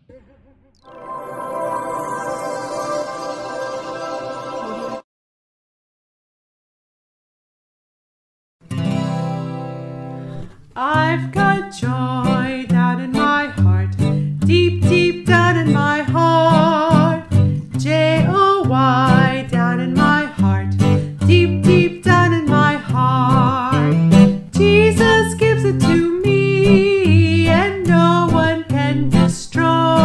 I've got joy down in my heart, deep, deep down in my heart. J-O-Y down in my heart, deep, deep down in my heart. Jesus gives it to me, and no one can destroy.